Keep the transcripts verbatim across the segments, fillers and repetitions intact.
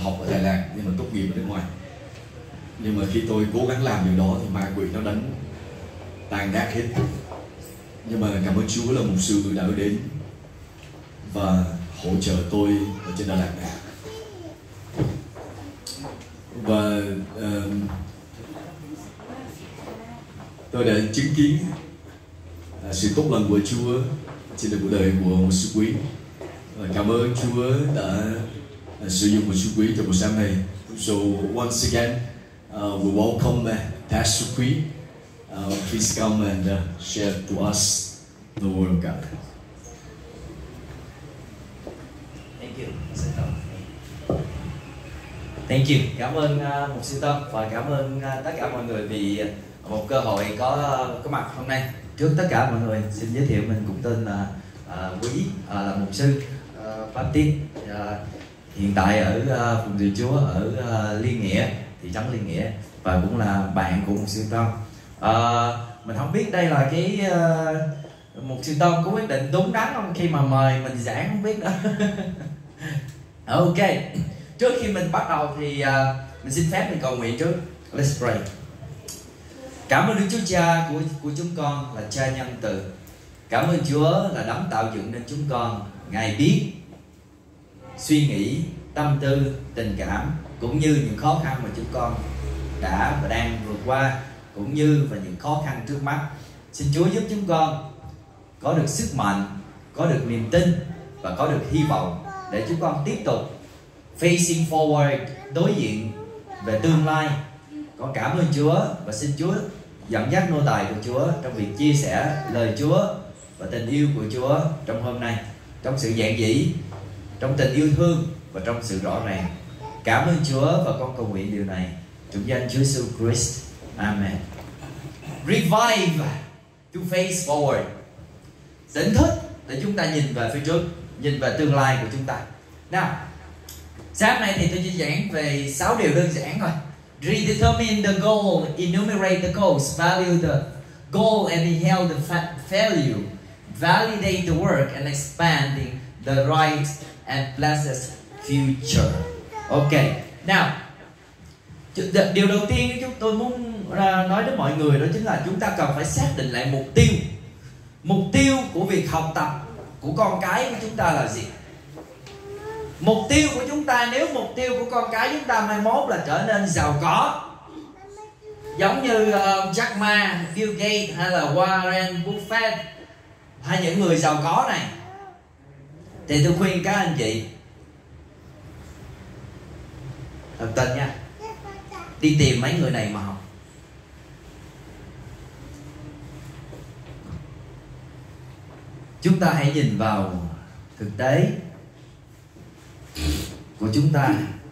học ở Đà Lạt nhưng mà tốt nghiệp ở nước ngoài. Nhưng mà khi tôi cố gắng làm điều đó thì ma quỷ nó đánh tan nát hết. Nhưng mà cảm ơn Chúa là mục sư đã đến và hỗ trợ tôi ở trên Đà Lạt này. Và uh, tôi đã chứng kiến uh, sự tốt lành của Chúa trên đời cuộc đời của một sư quý. Và cảm ơn Chúa đã uh, sử dụng một sư quý trong buổi sáng này. So once again, uh, we welcome uh, Pastor Quý. Uh, please come and uh, share to us the Word of God. Thank you, sư Tâm. Thank you. Cảm ơn uh, mục sư Tâm và cảm ơn uh, tất cả mọi người vì một cơ hội có uh, có mặt hôm nay. Trước tất cả mọi người xin giới thiệu mình cũng tên là uh, Quý, uh, là mục sư uh, Baptist, uh, hiện tại ở uh, phụng sự Chúa ở uh, Liên Nghĩa, thị trấn Liên Nghĩa, và cũng là bạn của mục sư Tâm. Uh, mình không biết đây là cái uh, mục sư Tâm có quyết định đúng đắn không khi mà mời mình giảng, không biết đó. Ok, trước khi mình bắt đầu thì uh, mình xin phép mình cầu nguyện trước. Let's pray. Cảm ơn Đức Chúa Cha của của chúng con là Cha nhân từ. Cảm ơn Chúa là đấng tạo dựng nên chúng con. Ngài biết suy nghĩ, tâm tư, tình cảm cũng như những khó khăn mà chúng con đã và đang vượt qua, cũng như và những khó khăn trước mắt. Xin Chúa giúp chúng con có được sức mạnh, có được niềm tin và có được hy vọng để chúng con tiếp tục facing forward, đối diện về tương lai. Con cảm ơn Chúa và xin Chúa dẫn dắt nô tài của Chúa trong việc chia sẻ lời Chúa và tình yêu của Chúa trong hôm nay, trong sự giản dị, trong tình yêu thương và trong sự rõ ràng. Cảm ơn Chúa và con cầu nguyện điều này trong danh Chúa Jesus Christ. Amen. Revive to face forward. Tỉnh thức để chúng ta nhìn về phía trước, nhìn về tương lai của chúng ta. Nào, sáng nay thì tôi chỉ giảng về sáu điều đơn giản thôi. Redetermine the goal, enumerate the goals, value the goal and inhale the value, validate the work and expanding the right and blessed future. Ok, nào, điều đầu tiên chúng tôi muốn nói đến mọi người đó chính là chúng ta cần phải xác định lại mục tiêu. Mục tiêu của việc học tập của con cái của chúng ta là gì? Mục tiêu của chúng ta, nếu mục tiêu của con cái chúng ta mai mốt là trở nên giàu có, giống như uh, Jack Ma, Bill Gates hay là Warren Buffett, hay những người giàu có này, thì tôi khuyên các anh chị thật tình nha, đi tìm mấy người này mà học. Chúng ta hãy nhìn vào thực tế của chúng ta.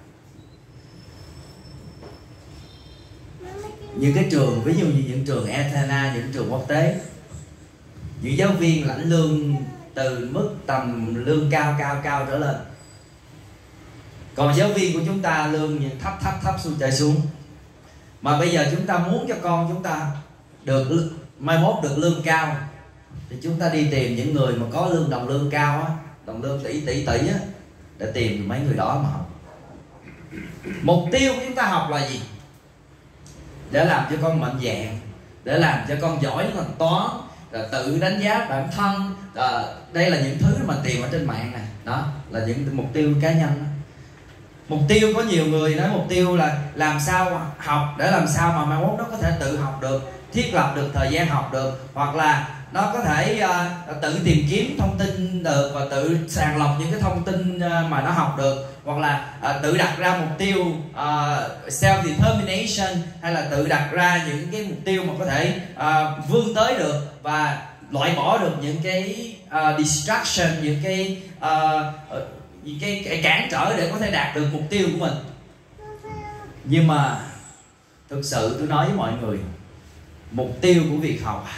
Những cái trường, ví dụ như những trường Athena, những trường quốc tế, những giáo viên lãnh lương từ mức tầm lương cao cao cao trở lên. Còn giáo viên của chúng ta lương những thấp thấp thấp xuống chạy xuống. Mà bây giờ chúng ta muốn cho con chúng ta được mai mốt được lương cao thì chúng ta đi tìm những người mà có lương đồng lương cao á, đồng lương tỷ tỷ tỷ á, để tìm mấy người đó mà học. Mục tiêu của chúng ta học là gì? Để làm cho con mạnh dạn, để làm cho con giỏi thành toán, rồi tự đánh giá bản thân. À, đây là những thứ mà tìm ở trên mạng này. Đó là những mục tiêu cá nhân đó. Mục tiêu có nhiều người nói mục tiêu là làm sao học để làm sao mà mai mốt nó có thể tự học được, thiết lập được thời gian học được, hoặc là nó có thể uh, tự tìm kiếm thông tin được và tự sàng lọc những cái thông tin uh, mà nó học được, hoặc là uh, tự đặt ra mục tiêu uh, self determination, hay là tự đặt ra những cái mục tiêu mà có thể uh, vươn tới được và loại bỏ được những cái uh, distraction, những cái uh, những cái, cái cản trở để có thể đạt được mục tiêu của mình. Nhưng mà thực sự tôi nói với mọi người, mục tiêu của việc học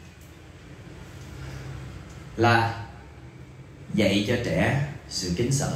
là dạy cho trẻ sự kính sợ.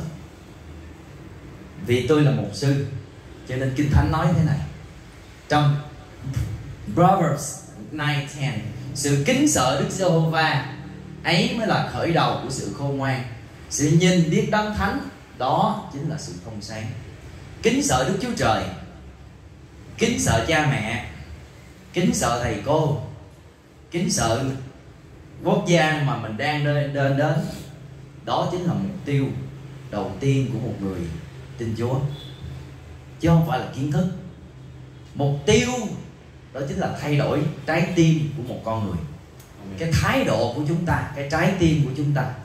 Vì tôi là mục sư cho nên Kinh Thánh nói thế này trong Proverbs chín mười: sự kính sợ Đức Giê-hô-va ấy mới là khởi đầu của sự khôn ngoan, sự nhìn biết đấng thánh đó chính là sự thông sáng. kính sợ Đức Chúa Trời, kính sợ cha mẹ, kính sợ thầy cô, kính sợ quốc gia mà mình đang đến đến đến. Đó chính là mục tiêu đầu tiên của một người tin Chúa, chứ không phải là kiến thức. Mục tiêu đó chính là thay đổi trái tim của một con người, cái thái độ của chúng ta, cái trái tim của chúng ta.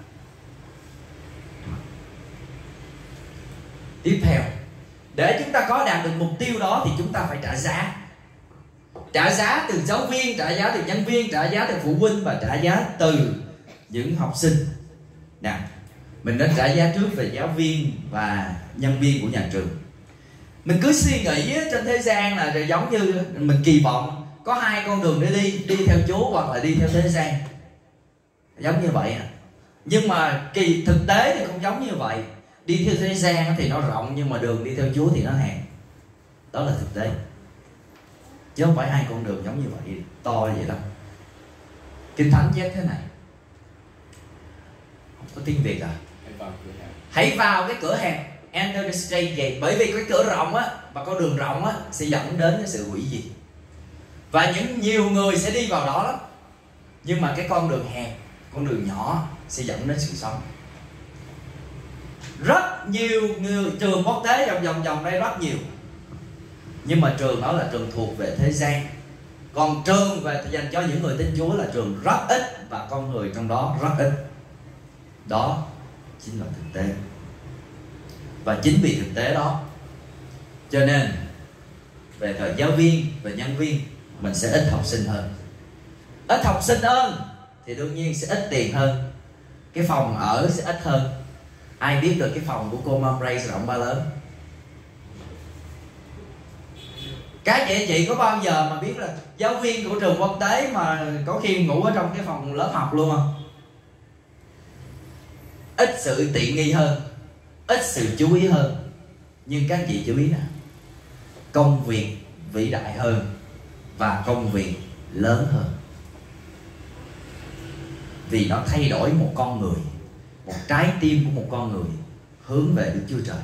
Tiếp theo, để chúng ta có đạt được mục tiêu đó thì chúng ta phải trả giá. Trả giá từ giáo viên, trả giá từ nhân viên, trả giá từ phụ huynh và trả giá từ những học sinh. Nè, mình nên trả giá trước về giáo viên và nhân viên của nhà trường. Mình cứ suy nghĩ trên thế gian là giống như mình kỳ vọng có hai con đường để đi, đi theo Chúa hoặc là đi theo thế gian, giống như vậy. Nhưng mà kỳ thực tế thì không giống như vậy. Đi theo thế gian thì nó rộng, nhưng mà đường đi theo Chúa thì nó hẹp. Đó là thực tế, chứ không phải hai con đường giống như vậy, to vậy đâu. Kinh Thánh viết thế này, không có tiếng Việt à? Hãy vào cái cửa hẹp, enter the straight gate. Bởi vì cái cửa rộng á và con đường rộng á sẽ dẫn đến cái sự hủy diệt, và những nhiều người sẽ đi vào đó lắm. Nhưng mà cái con đường hẹp, con đường nhỏ sẽ dẫn đến sự sống. Rất nhiều người, trường quốc tế vòng vòng vòng đây rất nhiều, nhưng mà trường đó là trường thuộc về thế gian. Còn trường về dành cho những người tin Chúa là trường rất ít, và con người trong đó rất ít. Đó chính là thực tế. Và chính vì thực tế đó cho nên về thời giáo viên và nhân viên mình sẽ ít học sinh hơn. Ít học sinh hơn thì đương nhiên sẽ ít tiền hơn, cái phòng ở sẽ ít hơn. Ai biết được cái phòng của cô Mom Ray rộng bao lớn? Các chị chị có bao giờ mà biết là giáo viên của trường quốc tế mà có khi ngủ ở trong cái phòng lớp học luôn không? Ít sự tiện nghi hơn, ít sự chú ý hơn. Nhưng các chị chú ý nè, công việc vĩ đại hơn và công việc lớn hơn, vì nó thay đổi một con người, một trái tim của một con người hướng về Đức Chúa Trời.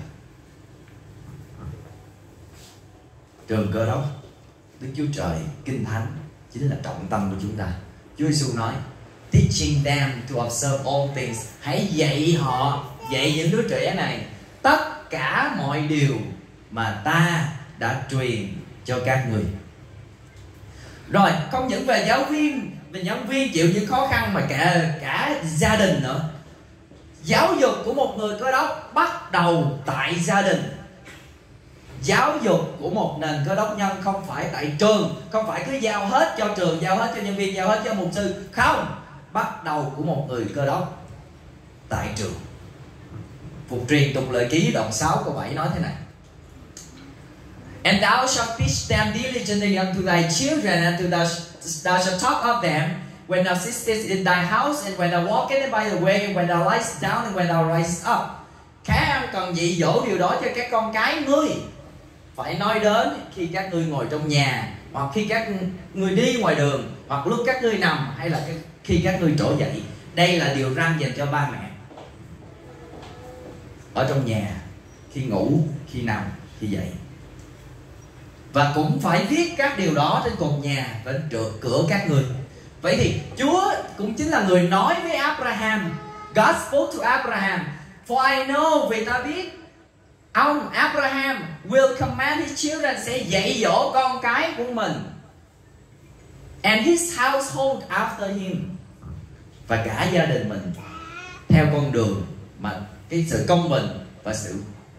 Trường Cơ Đốc, Đức Chúa Trời, Kinh Thánh chính là trọng tâm của chúng ta. Chúa Giêsu nói, teaching them to observe all things. Hãy dạy họ, dạy những đứa trẻ này tất cả mọi điều mà ta đã truyền cho các người. Rồi, không những về giáo viên, về nhân viên chịu những khó khăn, mà cả cả gia đình nữa. Giáo dục của một người Cơ Đốc bắt đầu tại gia đình. Giáo dục của một nền Cơ Đốc nhân không phải tại trường, không phải cứ giao hết cho trường, giao hết cho nhân viên, giao hết cho mục sư. Không, bắt đầu của một người Cơ Đốc tại trường. Phục truyền Tục Lợi Ký đoạn sáu câu bảy nói thế này: And thou shalt teach them diligently unto thy children, and to thou, thou shalt talk of them when thou sittest in thy house, and when thou walkest by the way, and when thou liest down, and when thou risest up. Các em cần dạy dỗ điều đó cho các con cái ngươi. Phải nói đến khi các ngươi ngồi trong nhà, hoặc khi các ngươi đi ngoài đường, hoặc lúc các ngươi nằm, hay là khi các ngươi trỗi dậy. Đây là điều răn dành cho ba mẹ. Ở trong nhà, khi ngủ, khi nằm, khi dậy. Và cũng phải viết các điều đó trên cột nhà và cửa các ngươi. Vậy thì Chúa cũng chính là người nói với Abraham. God spoke to Abraham. For I know, vì ta biết ông Abraham will command his children, sẽ dạy dỗ con cái của mình, and his household after him, và cả gia đình mình theo con đường mà cái sự công bình và sự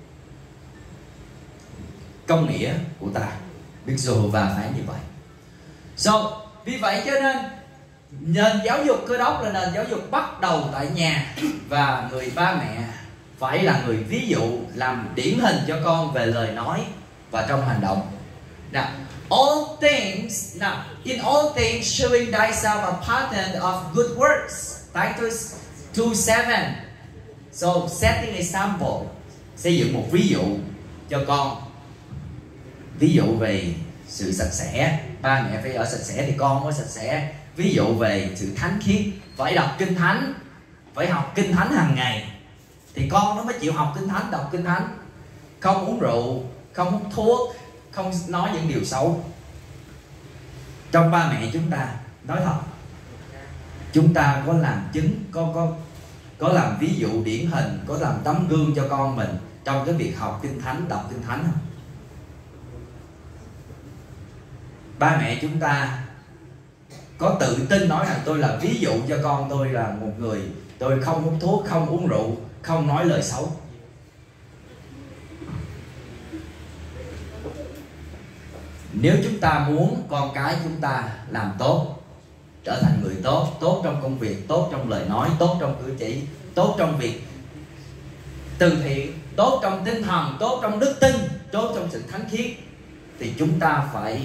công nghĩa của ta. Đức Giê-hô-va phán như vậy. So, vì vậy cho nên nền giáo dục Cơ Đốc là nền giáo dục bắt đầu tại nhà, và người ba mẹ phải là người ví dụ, làm điển hình cho con về lời nói và trong hành động. Now, all things, now, in all things showing thyself a pattern of good works. Titus two seven. So, setting example, xây dựng một ví dụ cho con. Ví dụ về sự sạch sẽ, ba mẹ phải ở sạch sẽ thì con mới sạch sẽ. Ví dụ về sự thánh khiết, phải đọc Kinh Thánh, phải học Kinh Thánh hàng ngày thì con nó mới chịu học Kinh Thánh, đọc Kinh Thánh. Không uống rượu, không hút thuốc, không nói những điều xấu. Trong ba mẹ chúng ta, nói thật, chúng ta có làm chứng, có có có làm ví dụ điển hình, có làm tấm gương cho con mình trong cái việc học kinh thánh, đọc kinh thánh không? Ba mẹ chúng ta có tự tin nói rằng tôi là ví dụ cho con tôi là một người, tôi không hút thuốc, không uống rượu, không nói lời xấu. Nếu chúng ta muốn con cái chúng ta làm tốt, trở thành người tốt, tốt trong công việc, tốt trong lời nói, tốt trong cử chỉ, tốt trong việc từ thiện, tốt trong tinh thần, tốt trong đức tin, tốt trong sự thánh khiết, thì chúng ta phải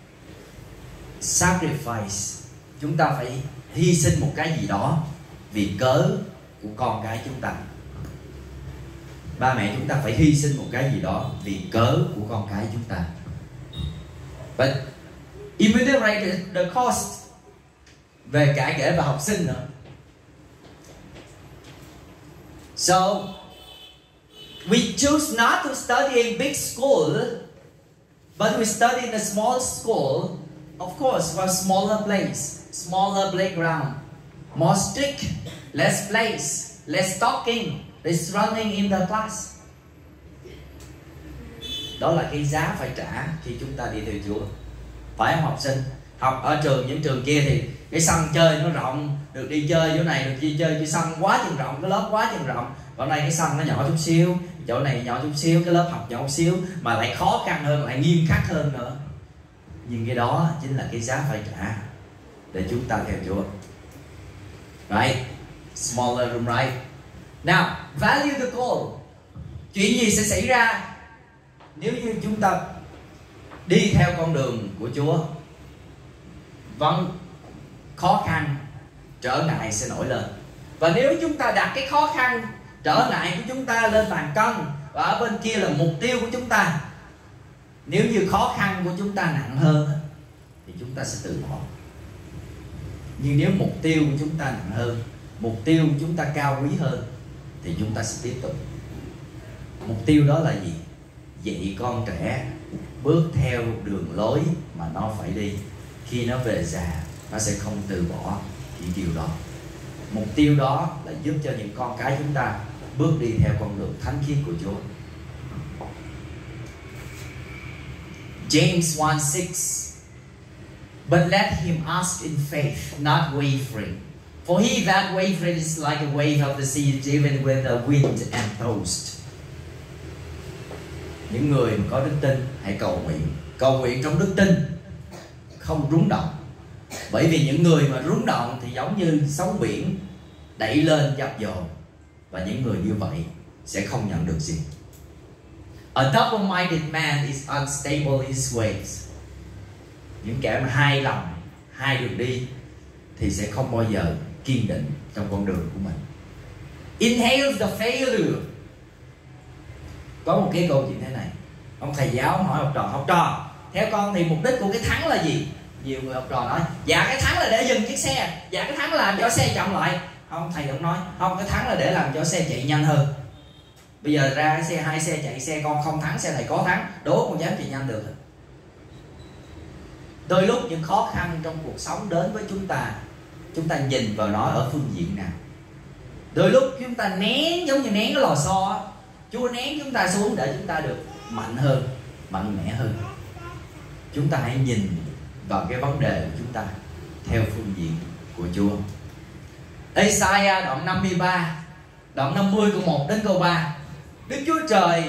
sacrifice, chúng ta phải hy sinh một cái gì đó vì cớ của con cái chúng ta. Ba mẹ chúng ta phải hy sinh một cái gì đó vì cớ của con cái chúng ta. But immediately the cost, về cả kể và học sinh nữa. So we choose not to study in big school, but we study in a small school. Of course, for a smaller place, smaller playground, more strict, less plays, less talking, less running in the class. Đó là cái giá phải trả khi chúng ta đi theo Chúa. Phải không học sinh? Học ở trường, những trường kia thì cái sân chơi nó rộng, được đi chơi chỗ này, được đi chơi cái sân quá chừng rộng, cái lớp quá chừng rộng. Còn đây cái sân nó nhỏ chút xíu, chỗ này nhỏ chút xíu, cái lớp học nhỏ chút xíu, mà lại khó khăn hơn, lại nghiêm khắc hơn nữa. Nhưng cái đó chính là cái giá phải trả để chúng ta theo Chúa. Right? Smaller room, right? Now, value the goal. Chuyện gì sẽ xảy ra nếu như chúng ta đi theo con đường của Chúa? Vâng, khó khăn, trở ngại sẽ nổi lên. Và nếu chúng ta đặt cái khó khăn, trở ngại của chúng ta lên bàn cân, và ở bên kia là mục tiêu của chúng ta, nếu như khó khăn của chúng ta nặng hơn thì chúng ta sẽ từ bỏ. Nhưng nếu mục tiêu của chúng ta nặng hơn, mục tiêu của chúng ta cao quý hơn, thì chúng ta sẽ tiếp tục. Mục tiêu đó là gì? Dạy con trẻ bước theo đường lối mà nó phải đi. Khi nó về già, nó sẽ không từ bỏ những điều đó. Mục tiêu đó là giúp cho những con cái chúng ta bước đi theo con đường thánh khiết của Chúa. James one six. But let him ask in faith, not wavering. For he that wavereth is like a wave of the sea driven with the wind and tossed. Những người mà có đức tin hãy cầu nguyện. Cầu nguyện trong đức tin, không rúng động. Bởi vì những người mà rúng động thì giống như sóng biển đẩy lên dập dồn. Và những người như vậy sẽ không nhận được gì. A double-minded man is unstable in his ways. Những kẻ mà hai lòng, hai đường đi thì sẽ không bao giờ kiên định trong con đường của mình. Inhale the failure. Có một cái câu chuyện thế này. Ông thầy giáo hỏi học trò, học trò, theo con thì mục đích của cái thắng là gì? Nhiều người học trò nói, dạ cái thắng là để dừng chiếc xe, dạ cái thắng là làm cho xe chậm lại. Ông thầy ông nói, không, cái thắng là để làm cho xe chạy nhanh hơn. Bây giờ ra cái xe, hai xe chạy, xe con không thắng, xe thầy có thắng, đố con dám chạy nhanh được. Đôi lúc những khó khăn trong cuộc sống đến với chúng ta, chúng ta nhìn vào nó ở phương diện nào. Đôi lúc chúng ta nén, giống như nén cái lò xo, Chúa nén chúng ta xuống để chúng ta được mạnh hơn, mạnh mẽ hơn. Chúng ta hãy nhìn vào cái vấn đề của chúng ta theo phương diện của Chúa. Ê-sai-a đoạn năm mươi ba, đoạn năm mươi câu một đến câu ba. Đức Chúa Trời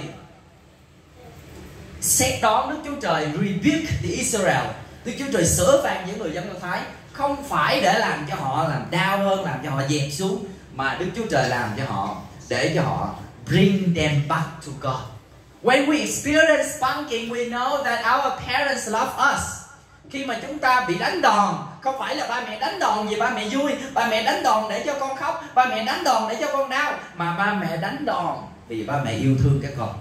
xét đón, Đức Chúa Trời rebuke the Israel. Đức Chúa Trời sửa phạt những người dân Do Thái, không phải để làm cho họ làm đau hơn, làm cho họ dẹp xuống, mà Đức Chúa Trời làm cho họ để cho họ bring them back to God. When we experience spanking, we know that our parents love us. Khi mà chúng ta bị đánh đòn, không phải là ba mẹ đánh đòn vì ba mẹ vui, ba mẹ đánh đòn để cho con khóc, ba mẹ đánh đòn để cho con đau, mà ba mẹ đánh đòn vì ba mẹ yêu thương các con.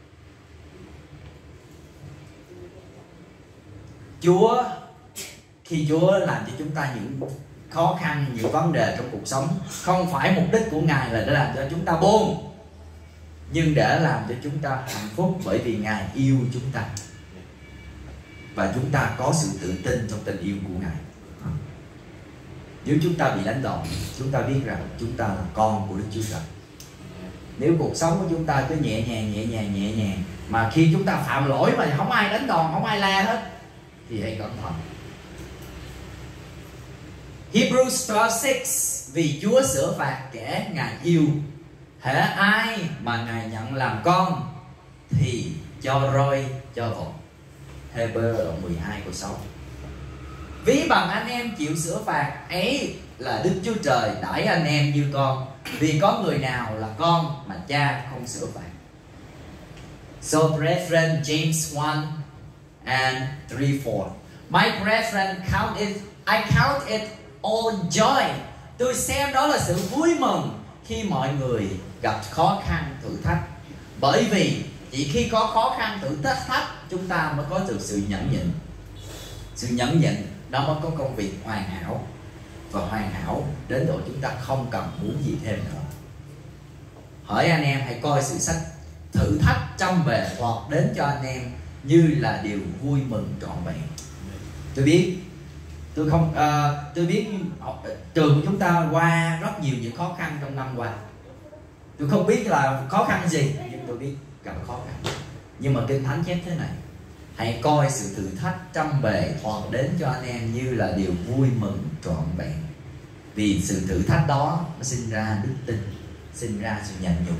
Chúa, khi Chúa làm cho chúng ta những khó khăn, những vấn đề trong cuộc sống, không phải mục đích của Ngài là để làm cho chúng ta buồn, nhưng để làm cho chúng ta hạnh phúc, bởi vì Ngài yêu chúng ta và chúng ta có sự tự tin trong tình yêu của Ngài. Nếu chúng ta bị đánh đòn, chúng ta biết rằng chúng ta là con của Đức Chúa Trời. Nếu cuộc sống của chúng ta cứ nhẹ nhàng nhẹ nhàng nhẹ nhàng, mà khi chúng ta phạm lỗi mà không ai đánh đòn, không ai la hết, thì hãy cẩn thận. Hebrews twelve six, vì Chúa sửa phạt kẻ Ngài yêu, hễ ai mà Ngài nhận làm con thì cho roi cho vọt. Hebrew đoạn mười hai câu sáu. Ví bằng anh em chịu sửa phạt ấy là Đức Chúa Trời đãi anh em như con, vì có người nào là con mà cha không sửa phạt. So brethren, James one and three four. My brethren, count it, I count it all joy. Tôi xem đó là sự vui mừng khi mọi người gặp khó khăn thử thách, bởi vì chỉ khi có khó khăn thử thách chúng ta mới có được sự nhẫn nhịn. Sự nhẫn nhịn đó mới có công việc hoàn hảo, và hoàn hảo đến độ chúng ta không cần muốn gì thêm nữa. Hỏi anh em hãy coi sự sách thử thách trong bề hoặc đến cho anh em như là điều vui mừng trọn vẹn. Tôi biết tôi không uh, tôi biết học, trường của chúng ta qua rất nhiều những khó khăn trong năm qua. Tôi không biết là khó khăn gì, nhưng tôi biết gặp khó khăn. Nhưng mà Kinh Thánh chép thế này: hãy coi sự thử thách trăm bề thoạt đến cho anh em như là điều vui mừng trọn vẹn, vì sự thử thách đó nó sinh ra đức tin, sinh ra sự nhẫn nhục.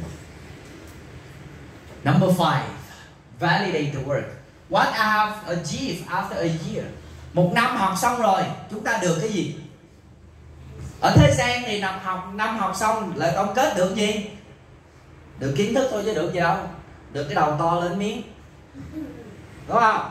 Number five, validate the work. What I have achieved after a year. Một năm học xong rồi, chúng ta được cái gì? Ở thế gian thì năm học năm học xong lại tổng kết được gì? Được kiến thức thôi chứ được gì đâu. Được cái đầu to lên miếng, đúng không?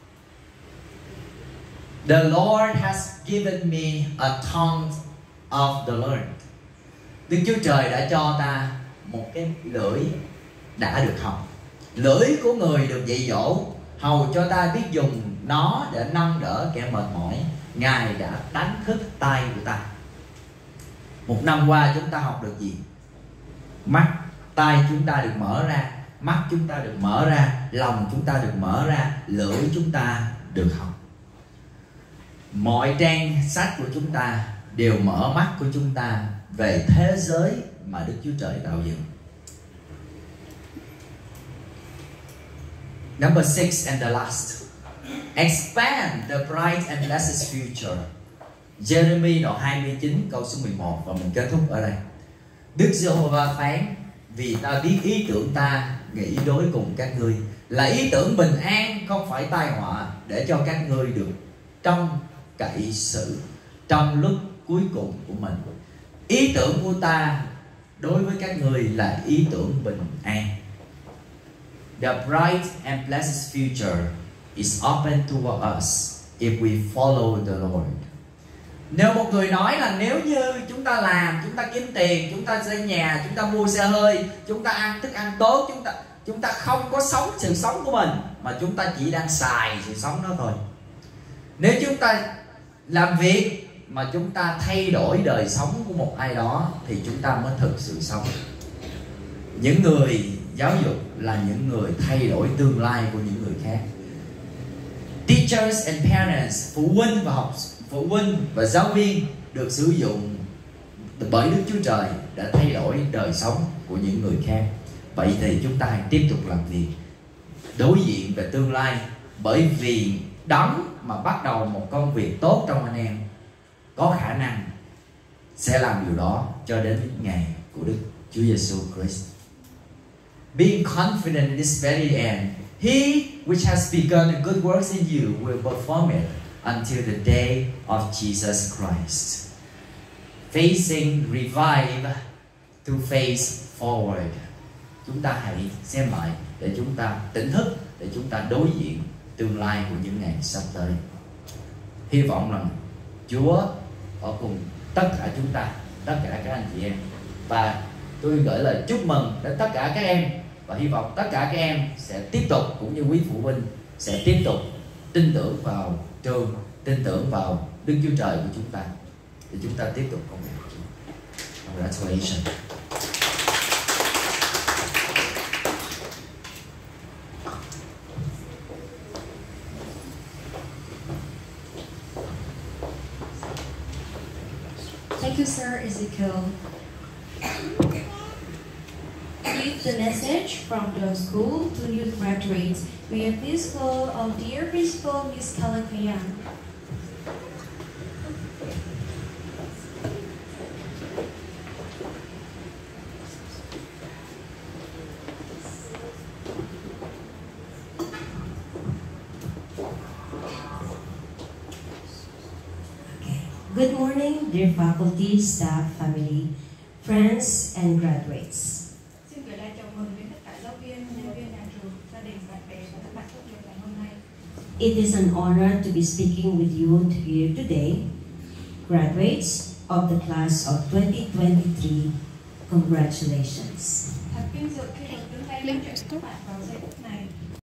The Lord has given me a tongue of the learned. Đức Chúa Trời đã cho ta một cái lưỡi đã được học. Lưỡi của người được dạy dỗ, hầu cho ta biết dùng nó để nâng đỡ kẻ mệt mỏi. Ngài đã đánh thức tay của ta. Một năm qua chúng ta học được gì? Mắt, tay chúng ta được mở ra, mắt chúng ta được mở ra, lòng chúng ta được mở ra, lưỡi chúng ta được học. Mọi trang sách của chúng ta đều mở mắt của chúng ta về thế giới mà Đức Chúa Trời tạo dựng. Number six and the last. Expand the bright and blessed future. Jeremy đoạn hai mươi chín câu số mười một, và mình kết thúc ở đây. Đức Giê-hô-va phán: vì ta biết ý tưởng ta nghĩ đối cùng các ngươi là ý tưởng bình an, không phải tai họa, để cho các ngươi được trông cậy sự trong lúc cuối cùng của mình. Ý tưởng của ta đối với các ngươi là ý tưởng bình an. The bright and blessed future is open to us if we follow the Lord. Nếu một người nói là nếu như chúng ta làm, chúng ta kiếm tiền, chúng ta xây nhà, chúng ta mua xe hơi, chúng ta ăn thức ăn tốt, chúng ta chúng ta không có sống sự sống của mình, mà chúng ta chỉ đang xài sự sống đó thôi. Nếu chúng ta làm việc mà chúng ta thay đổi đời sống của một ai đó, thì chúng ta mới thực sự sống. Những người giáo dục là những người thay đổi tương lai của những người khác. Teachers and parents, phụ huynh và học phụ huynh và giáo viên được sử dụng bởi Đức Chúa Trời để thay đổi đời sống của những người khác. Vậy thì chúng ta hãy tiếp tục làm việc, đối diện về tương lai, bởi vì Đấng mà bắt đầu một công việc tốt trong anh em có khả năng sẽ làm điều đó cho đến ngày của Đức Chúa Giêsu Christ. Being confident in this very end, He which has begun a good works in you will perform it until the day of Jesus Christ. Facing revive to face forward. Chúng ta hãy xem lại để chúng ta tỉnh thức, để chúng ta đối diện tương lai của những ngày sắp tới. Hy vọng rằng Chúa ở cùng tất cả chúng ta, tất cả các anh chị em, và tôi gửi lời chúc mừng đến tất cả các em, và hy vọng tất cả các em sẽ tiếp tục, cũng như quý phụ huynh sẽ tiếp tục tin tưởng vào trường, tin tưởng vào Đức Chúa Trời của chúng ta, để chúng ta tiếp tục công việc của Chúa. Congratulations. Thank you, Sir Ezekiel. With the message from the school to new graduates, we are pleased to call our dear Principal, Miss Kalakayan. Good morning, dear faculty, staff, family, friends, and graduates. Xin gửi lời chào mừng đến tất cả giáo viên, nhân viên nhà trường, gia đình, bạn bè và các bạn tốt nghiệp ngày hôm nay. It is an honor to be speaking with you here today, graduates of the class of twenty twenty-three. Congratulations. Thật vinh dự khi được đứng đây nói chuyện với các bạn vào giây phút này.